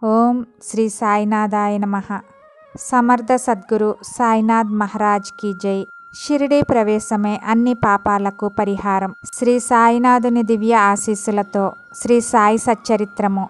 ఓం శ్రీ సాయినాథాయ నమః. సమర్థ సద్గురు సాయినాథ్ మహారాజ్ కి జై. షిరిడీ ప్రవేశమే అన్ని పాపాలకు పరిహారం. శ్రీ సాయినాథుని దివ్య ఆశీస్సులతో శ్రీ సాయి సచ్చరిత్రము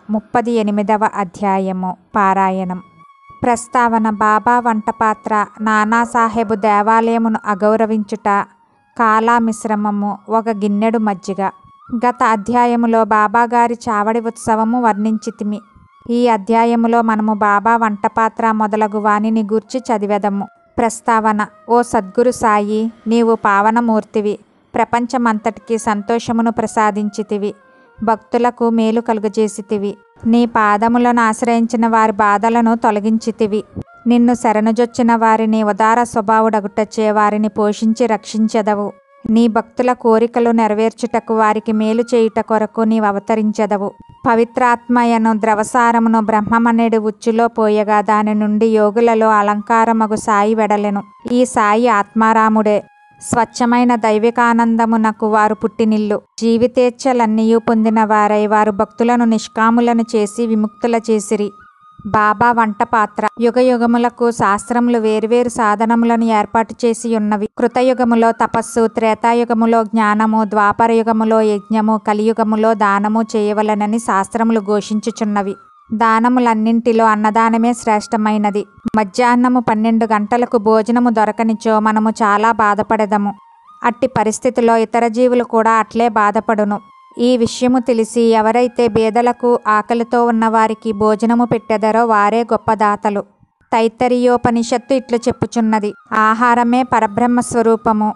38వ అధ్యాయము పారాయణం. ప్రస్తావన. బాబా వంటపాత్ర నానాసాహెబు దేవాలయమును అగౌరవించుట, కాలా మిశ్రమము, ఒక గిన్నెడు మజ్జిగ. గత అధ్యాయములో బాబాగారి చావడి ఉత్సవము వర్ణించితిమి. ఈ అధ్యాయములో మనము బాబా వంటపాత్ర మొదలగు వానిని గూర్చి చదివెదము. ప్రస్తావన. ఓ సద్గురు సాయి, నీవు పావనమూర్తివి. ప్రపంచమంతటికి సంతోషమును ప్రసాదించితివి. భక్తులకు మేలు కలుగజేసితివి. నీ పాదములను ఆశ్రయించిన వారి బాధలను తొలగించితివి. నిన్ను శరణుజొచ్చిన వారిని ఉదార స్వభావుడగుటచే వారిని పోషించి రక్షించెదవు. నీ భక్తుల కోరికలు నెరవేర్చుటకు, వారికి మేలు చేయుట కొరకు నీవు అవతరించెదవు. పవిత్రాత్మయను ద్రవసారమును బ్రహ్మమనేడు ఉచ్చులో పోయగా దాని నుండి యోగులలో అలంకారమగు సాయి వెడలెను. ఈ సాయి ఆత్మారాముడే. స్వచ్ఛమైన దైవికానందమునకు వారు పుట్టినిల్లు. జీవితేచ్ఛలన్నీయూ పొందిన వారై వారు భక్తులను నిష్కాములను చేసి విముక్తుల చేసిరి. బాబా వంటపాత్ర. యుగయుగములకు శాస్త్రములు వేర్వేరు సాధనములను ఏర్పాటు చేసి ఉన్నవి. కృతయుగములో తపస్సు, త్రేతాయుగములో జ్ఞానము, ద్వాపరయుగములో యజ్ఞము, కలియుగములో దానము చేయవలనని శాస్త్రములు ఘోషించుచున్నవి. దానములన్నింటిలో అన్నదానమే శ్రేష్టమైనది. మధ్యాహ్నము 12 గంటలకు భోజనము దొరకనిచో మనము చాలా బాధపడెదము. అట్టి పరిస్థితిలో ఇతర జీవులు కూడా అట్లే బాధపడును. ఈ విషయము తెలిసి ఎవరైతే బేదలకు, ఆకలితో ఉన్నవారికి భోజనము పెట్టెదరో వారే గొప్ప దాతలు. తైత్తరీయోపనిషత్తు ఇట్లు చెప్పుచున్నది. ఆహారమే పరబ్రహ్మ స్వరూపము.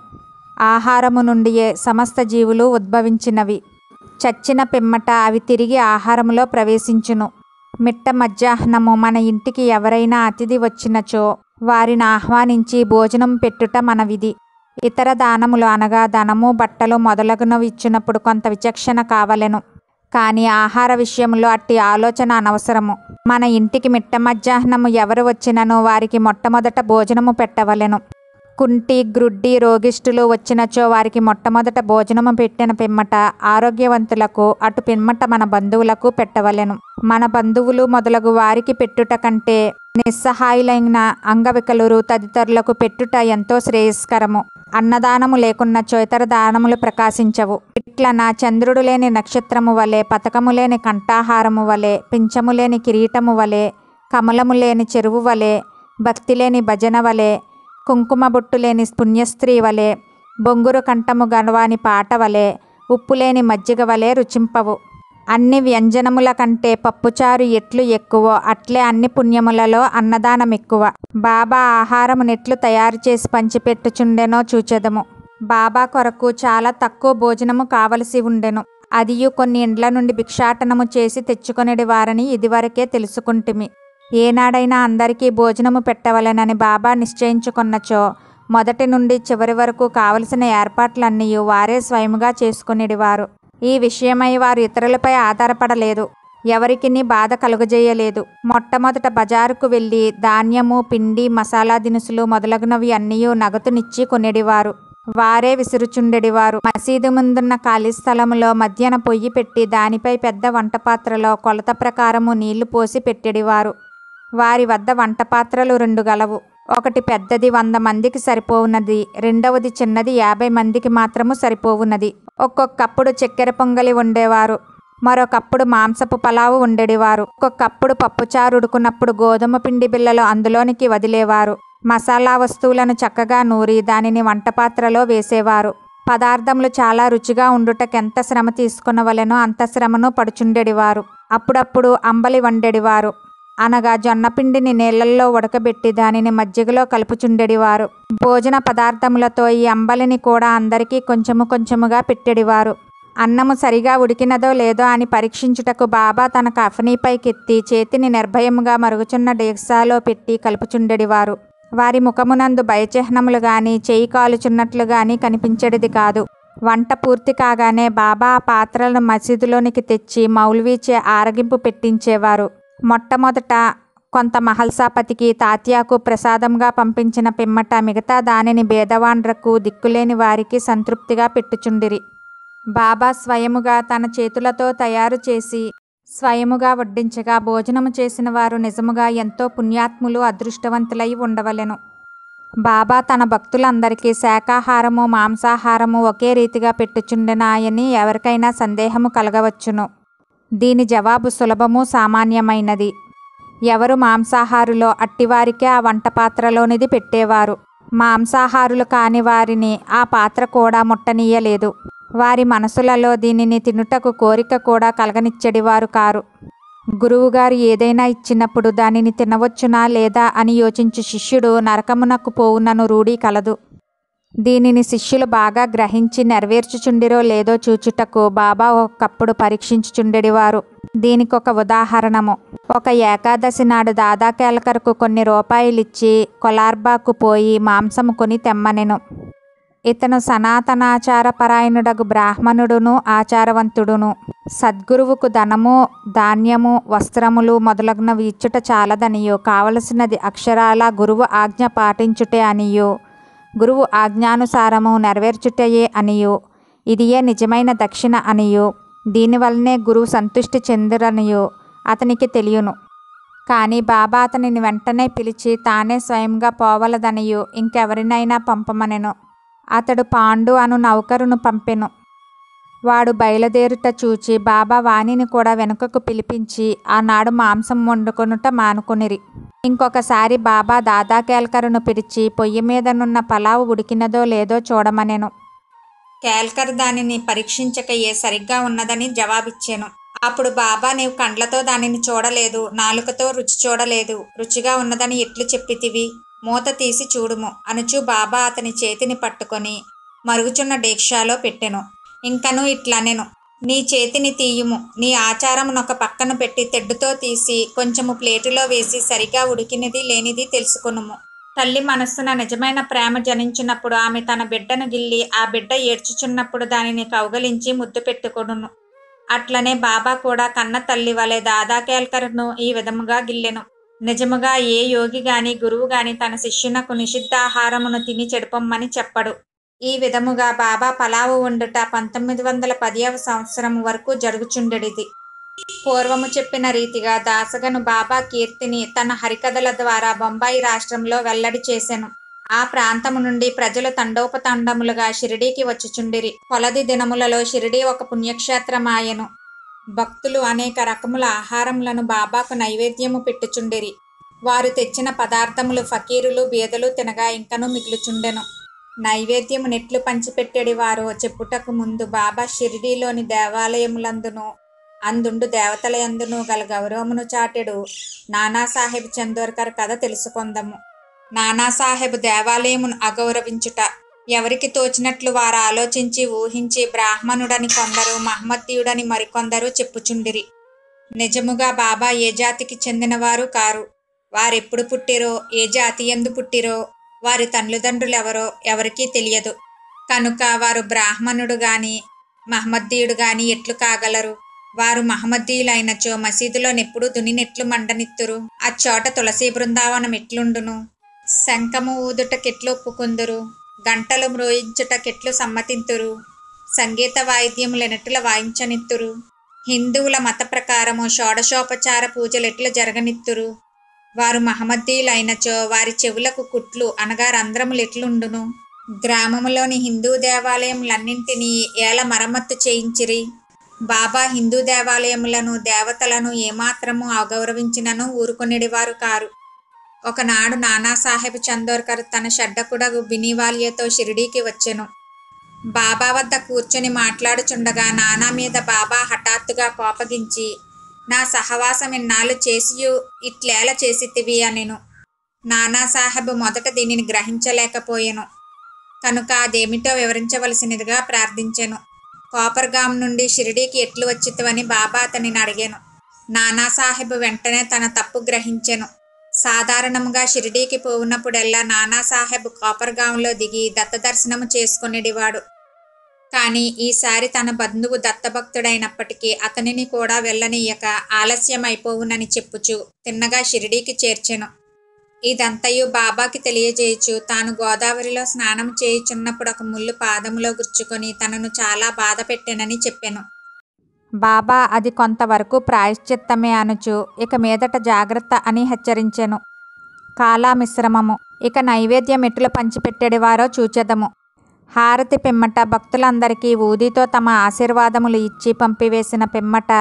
ఆహారము నుండియే సమస్త జీవులు ఉద్భవించినవి. చచ్చిన పిమ్మట అవి తిరిగి ఆహారములో ప్రవేశించును. మిట్ట మధ్యాహ్నము మన ఇంటికి ఎవరైనా అతిథి వచ్చినచో వారిని ఆహ్వానించి భోజనం పెట్టుట మన విధి. ఇతర దానములు అనగా ధనము, బట్టలు మొదలగునవి ఇచ్చినప్పుడు కొంత విచక్షణ కావలెను. కానీ ఆహార విషయంలో అట్టి ఆలోచన అనవసరము. మన ఇంటికి మిట్ట మధ్యాహ్నము ఎవరు వచ్చినను వారికి మొట్టమొదట భోజనము పెట్టవలెను. కుంటి, గ్రుడ్డి, రోగిష్ఠులు వచ్చినచో వారికి మొట్టమొదట భోజనము పెట్టిన పిమ్మట ఆరోగ్యవంతులకు, అటు పిమ్మట మన బంధువులకు పెట్టవలెను. మన బంధువులు మొదలగు వారికి పెట్టుట కంటే నిస్సహాయులైన అంగవికలురు తదితరులకు పెట్టుట ఎంతో శ్రేయస్కరము. అన్నదానము లేకున్నచో ఇతర దానములు ప్రకాశించవు. ఇట్లన చంద్రుడు లేని నక్షత్రము వలె, పతకము లేని కంఠాహారము వలె, పింఛము లేని కిరీటము వలె, కమలము లేని చెరువు వలె, భక్తి లేని భజన వలె, కుంకుమ బొట్టు లేని పుణ్యస్త్రీ వలె, బొంగురు కంఠము గనవాని పాట వలె, ఉప్పు లేని మజ్జిగ వలె రుచింపవు. అన్ని వ్యంజనముల కంటే పప్పుచారు ఎట్లు ఎక్కువో అట్లే అన్ని పుణ్యములలో అన్నదానం ఎక్కువ. బాబా ఆహారము నెట్లు తయారు చేసి పంచిపెట్టుచుండెనో చూచెదము. బాబా కొరకు చాలా తక్కువ భోజనము కావలసి ఉండెను. అదియు కొన్ని ఇండ్ల నుండి భిక్షాటనము చేసి తెచ్చుకొనిడి వారని ఇదివరకే తెలుసుకుంటిమి. ఏనాడైనా అందరికీ భోజనము పెట్టవలెనని బాబా నిశ్చయించుకొన్నచో మొదటి నుండి చివరి వరకు కావలసిన ఏర్పాట్లన్నీ వారే స్వయముగా చేసుకునేడివారు. ఈ విషయమై వారు ఇతరులపై ఆధారపడలేదు, ఎవరికిని బాధ కలుగజేయలేదు. మొట్టమొదట బజారుకు వెళ్ళి ధాన్యము, పిండి, మసాలా దినుసులు మొదలగునవి అన్నీ నగదునిచ్చి కొనేడివారు. వారే విసురుచుండెడివారు. మసీదు ముందున్న ఖాళీ స్థలములో మధ్యన పొయ్యి పెట్టి దానిపై పెద్ద వంటపాత్రలో కొలత ప్రకారము నీళ్లు పోసి పెట్టెడివారు. వారి వద్ద వంటపాత్రలు 2 గలవు. ఒకటి పెద్దది 100 మందికి సరిపోవున్నది, రెండవది చిన్నది 50 మందికి మాత్రము సరిపోవున్నది. ఒక్కొక్కప్పుడు చక్కెర పొంగలి వండేవారు, మరొకప్పుడు మాంసపు పలావు వండేడివారు. ఒక్కొక్కప్పుడు పప్పుచారు ఉడుకున్నప్పుడు గోధుమ పిండి బిళ్ళలు అందులోనికి వదిలేవారు. మసాలా వస్తువులను చక్కగా నూరి దానిని వంటపాత్రలో వేసేవారు. పదార్థములు చాలా రుచిగా ఉండుటకెంత శ్రమ తీసుకొనవలెనో అంత శ్రమను పడుచుండెడివారు. అప్పుడప్పుడు అంబలి వండెడివారు, అనగా జొన్నపిండిని నీళ్లల్లో ఉడకబెట్టి దానిని మజ్జిగలో కలుపుచుండెడివారు. భోజన పదార్థములతో ఈ అంబలిని కూడా అందరికీ కొంచెము కొంచెముగా పెట్టెడివారు. అన్నము సరిగా ఉడికినదో లేదో అని పరీక్షించుటకు బాబా తన కఫనీపైకెత్తి చేతిని నిర్భయముగా మరుగుచున్న డేక్సాలో పెట్టి కలుపుచుండెడివారు. వారి ముఖమునందు భయచిహ్నములు గాని, చేయి కాలుచున్నట్లు గాని కనిపించెడిది కాదు. వంట పూర్తి కాగానే బాబా ఆ పాత్రలను మసీదులోనికి తెచ్చి మౌల్వీచే ఆరగింపు పెట్టించేవారు. మొట్టమొదట కొంత మహల్సాపతికి, తాత్యాకు ప్రసాదంగా పంపించిన పిమ్మట మిగతా దానిని బేదవాండ్రకు, దిక్కులేని వారికి సంతృప్తిగా పెట్టుచుండిరి. బాబా స్వయముగా తన చేతులతో తయారు చేసి స్వయముగా వడ్డించగా భోజనము చేసిన వారు నిజముగా ఎంతో పుణ్యాత్ములు, అదృష్టవంతులై ఉండవలెను. బాబా తన భక్తులందరికీ శాకాహారము, మాంసాహారము ఒకే రీతిగా పెట్టుచుండెనాయని ఎవరికైనా సందేహము కలగవచ్చును. దీని జవాబు సులభము, సామాన్యమైనది. ఎవరు మాంసాహారులో అట్టివారికే ఆ వంట పాత్రలోనిది పెట్టేవారు. మాంసాహారులు కాని వారిని ఆ పాత్ర కూడా ముట్టనీయలేదు. వారి మనసులలో దీనిని తినుటకు కోరిక కూడా కలగనిచ్చెడివారు కారు. గురువుగారు ఏదైనా ఇచ్చినప్పుడు దానిని తినవచ్చునా లేదా అని యోచించు శిష్యుడు నరకమునకు పోవునను రూఢి కలదు. దీనిని శిష్యులు బాగా గ్రహించి నెరవేర్చుచుండిరో లేదో చూచుటకు బాబా ఒకప్పుడు పరీక్షించుచుండెడివారు. దీనికొక ఉదాహరణము. ఒక ఏకాదశి నాడు దాదా కేల్కర్కు కొన్ని రూపాయలిచ్చి కొలార్బాకు పోయి మాంసము కొని తెమ్మనెను. ఇతను సనాతనాచారపరాయణుడగు బ్రాహ్మణుడును, ఆచారవంతుడును. సద్గురువుకు ధనము, ధాన్యము, వస్త్రములు మొదలగునవి ఇచ్చుట చాలదనియో, కావలసినది అక్షరాల గురువు ఆజ్ఞ పాటించుటే అనియో, గురువు ఆజ్ఞానుసారము నెరవేర్చుటయే అనియో, ఇదియే నిజమైన దక్షిణ అనియో, దీనివల్లనే గురువు సంతుష్టి చెందురనియో అతనికి తెలియను. కానీ బాబా అతనిని వెంటనే పిలిచి తానే స్వయంగా పోవలదనియో ఇంకెవరినైనా పంపమనెను. అతడు పాండు అను నౌకరును పంపెను. వాడు బయలుదేరుట చూచి బాబా వానిని కూడా వెనుకకు పిలిపించి ఆనాడు మాంసం వండుకొనుట మానుకొనిరి. ఇంకొకసారి బాబా దాదా కేల్కరును పిలిచి పొయ్యి మీదనున్న పలావు ఉడికినదో లేదో చూడమనెను. కేల్కర్ దానిని పరీక్షించకయే సరిగ్గా ఉన్నదని జవాబిచ్చెను. అప్పుడు బాబా, నీవు కండ్లతో దానిని చూడలేదు, నాలుకతో రుచి చూడలేదు, రుచిగా ఉన్నదని ఎట్లు చెప్పితివి? మూత తీసి చూడుము అనుచు బాబా అతని చేతిని పట్టుకొని మరుగుచున్న డేక్షాలో పెట్టెను. ఇంకను ఇట్లనెను, నీ చేతిని తీయుము, నీ ఆచారమునొక పక్కన పెట్టి తెడ్డుతో తీసి కొంచెము ప్లేటులో వేసి సరిగా ఉడికినది లేనిది తెలుసుకొనుము. తల్లి మనస్సున నిజమైన ప్రేమ జనించినప్పుడు ఆమె తన బిడ్డను గిల్లి ఆ బిడ్డ ఏడ్చుచున్నప్పుడు దానిని కౌగలించి ముద్దు పెట్టుకొనును. అట్లనే బాబా కూడా కన్న తల్లి వలె దాదా కేల్కర్ను ఈ విధముగా గిల్లెను. నిజముగా ఏ యోగి గాని గురువు గాని తన శిష్యునకు నిషిద్ధాహారమును తిని చెడిపొమ్మని చెప్పడు. ఈ విధముగా బాబా పలావు వండుట 1910వ సంవత్సరము వరకు జరుగుచుండెడిది. పూర్వము చెప్పిన రీతిగా దాసగను బాబా కీర్తిని తన హరికథల ద్వారా బొంబాయి రాష్ట్రంలో వెల్లడి చేసెను. ఆ ప్రాంతము నుండి ప్రజలు తండోపతండములుగా షిరిడీకి వచ్చుచుండిరి. కొలది దినములలో షిరిడీ ఒక పుణ్యక్షేత్రమాయెను. భక్తులు అనేక రకముల ఆహారములను బాబాకు నైవేద్యము పెట్టుచుండిరి. వారు తెచ్చిన పదార్థములు ఫకీరులు, బీదలు తినగా ఇంకనూ మిగులుచుండెను. నైవేద్యము నెట్లు పంచిపెట్టెడి వారో చెప్పుటకు ముందు బాబా షిరిడీలోని దేవాలయములందును అందుండు దేవతల యందును గల గౌరవమును చాటెడు నానాసాహెబ్ చందోర్కర్ కథ తెలుసుకొందము. నానాసాహెబ్ దేవాలయమును అగౌరవించుట ఎవరికి తోచినట్లు వారు ఆలోచించి ఊహించి బ్రాహ్మణుడని కొందరు, మహమ్మదీయుడని మరికొందరు చెప్పుచుండిరి. నిజముగా బాబా ఏ జాతికి చెందినవారు కారు. వారెప్పుడు పుట్టిరో, ఏ జాతి యందు పుట్టిరో, వారి తల్లిదండ్రులెవరో ఎవరికీ తెలియదు. కనుక వారు బ్రాహ్మణుడు గాని మహమ్మదీయుడు గాని ఎట్లు కాగలరు? వారు మహమ్మదీయులైనచో మసీదులో నెప్పుడు దునినెట్లు మండనిత్తురు? అచ్చోట తులసీ బృందావనం ఎట్లుండును? శంఖము ఊదుటకెట్లు ఒప్పుకుందురు? గంటలు మ్రోయించుటకెట్లు సమ్మతింతురు? సంగీత వాయిద్యములెనెట్ల వాయించనిత్తురు? హిందువుల మత ప్రకారము షోడశోపచార పూజలెట్లు జరగనిత్తురు? వారు మహమ్మదీయులైనచో వారి చెవులకు కుట్లు అనగా రంధ్రములెట్లుండును? గ్రామములోని హిందూ దేవాలయములన్నింటినీ ఏల మరమ్మత్తు చేయించిరి. బాబా హిందూ దేవాలయములను, దేవతలను ఏమాత్రము అగౌరవించినను ఊరుకొనిడివారు కారు. ఒకనాడు నానాసాహెబ్ చందోర్కర్ తన షడ్డకుడగు బినీవాలియతో షిరిడీకి వచ్చెను. బాబా వద్ద కూర్చొని మాట్లాడుచుండగా నానా మీద బాబా హఠాత్తుగా కోపగించి, నా సహవాసం ఇన్నాళ్ళు చేసియు ఇట్లేల చేసితివి అనెను. నానాసాహెబ్ మొదట దీనిని గ్రహించలేకపోయెను. కనుక అదేమిటో వివరించవలసినదిగా ప్రార్థించెను. కోపర్గాం నుండి షిరిడీకి ఎట్లు వచ్చితివని బాబా అతనిని అడిగెను. నానాసాహెబ్ వెంటనే తన తప్పు గ్రహించెను. సాధారణముగా షిరిడీకి పోవునప్పుడెల్లా నానాసాహెబ్ కోపర్గాంలో దిగి దత్తదర్శనము చేసుకొనిడివాడు. కానీ ఈసారి తన బంధువు దత్తభక్తుడైనప్పటికీ అతనిని కూడా వెళ్ళనీయక ఆలస్యమైపోవునని చెప్పుచు తిన్నగా షిరిడీకి చేర్చెను. ఇదంతయు బాబాకి తెలియజేయుచు తాను గోదావరిలో స్నానం చేయుచున్నప్పుడు ఒక ముళ్ళు పాదములో గుచ్చుకొని తనను చాలా బాధ పెట్టెనని చెప్పెను. బాబా అది కొంతవరకు ప్రాయశ్చిత్తమే అనుచు ఇక మీదట జాగ్రత్త అని హెచ్చరించెను. కాలామిశ్రమము. ఇక నైవేద్యం ఎట్లు పంచిపెట్టెడివారో చూచెదము. హారతి పిమ్మట భక్తులందరికీ ఊదితో తమ ఆశీర్వాదములు ఇచ్చి పంపివేసిన పిమ్మట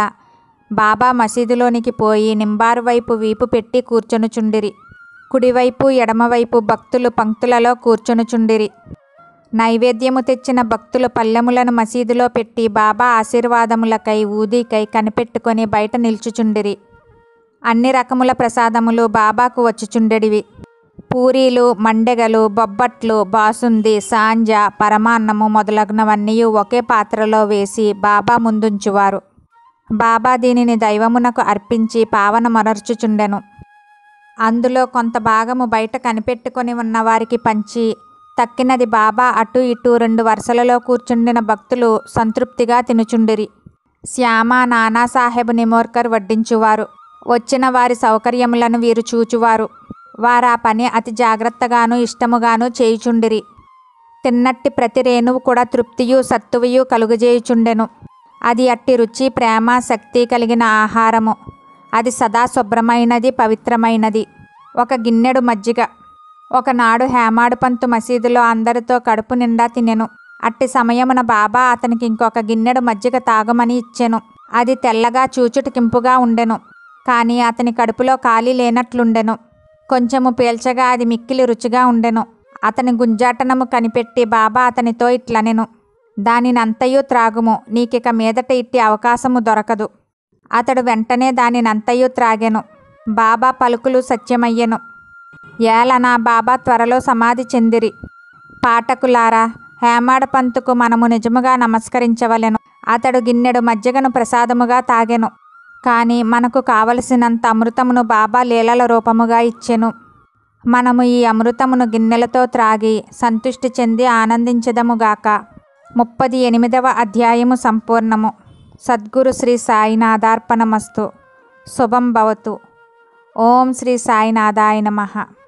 బాబా మసీదులోనికి పోయి నింబారు వైపు వీపు పెట్టి కూర్చొనుచుండిరి. కుడివైపు ఎడమవైపు భక్తులు పంక్తులలో కూర్చొనుచుండిరి. నైవేద్యము తెచ్చిన భక్తులు పల్లెములను మసీదులో పెట్టి బాబా ఆశీర్వాదములకై ఊదికై కనిపెట్టుకొని బయట నిల్చుచుండిరి. అన్ని రకముల ప్రసాదములు బాబాకు వచ్చుచుండెడివి. పూరీలు, మండెగలు, బొబ్బట్లు, బాసుంది, సాంజ, పరమాన్నము మొదలగునవన్నీ ఒకే పాత్రలో వేసి బాబా ముందుంచువారు. బాబా దీనిని దైవమునకు అర్పించి పావనమనర్చుచుండెను. అందులో కొంత భాగము బయట కనిపెట్టుకొని ఉన్నవారికి పంచి తక్కినది బాబా అటు ఇటు 2 వరుసలలో కూర్చుండిన భక్తులు సంతృప్తిగా తినుచుండిరి. శ్యామ, నానాసాహెబ్ నిమోర్కర్ వడ్డించువారు. వచ్చిన వారి సౌకర్యములను వీరు చూచువారు. వారా పని అతి జాగ్రత్తగాను ఇష్టముగాను చేయుచుండిరి. తిన్నట్టి ప్రతి రేణువు కూడా తృప్తియు సత్తువయు కలుగజేయుచుండెను. అది అట్టి రుచి, ప్రేమ, శక్తి కలిగిన ఆహారము. అది సదా శుభ్రమైనది, పవిత్రమైనది. ఒక గిన్నెడు మజ్జిగ. ఒకనాడు హేమాడుపంతు మసీదులో అందరితో కడుపు నిండా తినెను. అట్టి సమయమున బాబా అతనికి ఇంకొక గిన్నెడు మజ్జిగ తాగమని ఇచ్చెను. అది తెల్లగా చూచుటకింపుగా ఉండెను. కానీ అతని కడుపులో ఖాళీ లేనట్లుండెను. కొంచెము పీల్చగా అది మిక్కిలి రుచిగా ఉండెను. అతని గుంజాటనము కనిపెట్టి బాబా అతనితో ఇట్లనెను, దానినంతయు త్రాగుము, నీకిక మీదట ఇట్టి అవకాశము దొరకదు. అతడు వెంటనే దానినంతయు త్రాగెను. బాబా పలుకులు సత్యమయ్యెను. ఏలనా బాబా త్వరలో సమాధి చెందిరి. పాఠకులారా, హేమాడపంతుకు మనము నిజముగా నమస్కరించవలెను. అతడు గిన్నెడు మజ్జిగను ప్రసాదముగా తాగెను. కానీ మనకు కావలసినంత అమృతమును బాబా లీలల రూపముగా ఇచ్చెను. మనము ఈ అమృతమును గిన్నెలతో త్రాగి సంతుష్టి చెంది ఆనందించెదముగాక. 38వ అధ్యాయము సంపూర్ణము. సద్గురు శ్రీ సాయినాథార్పణమస్తు. శుభం భవతు. ఓం శ్రీ సాయినాథాయ నమః.